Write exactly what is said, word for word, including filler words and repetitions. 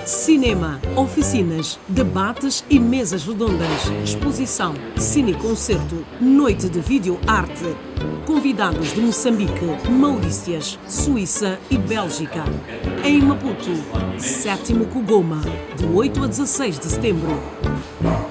Cinema, oficinas, debates e mesas redondas. Exposição, cineconcerto, noite de vídeo-arte. Convidados de Moçambique, Maurícias, Suíça e Bélgica. Em Maputo, sétimo Kugoma, de oito a dezasseis de setembro.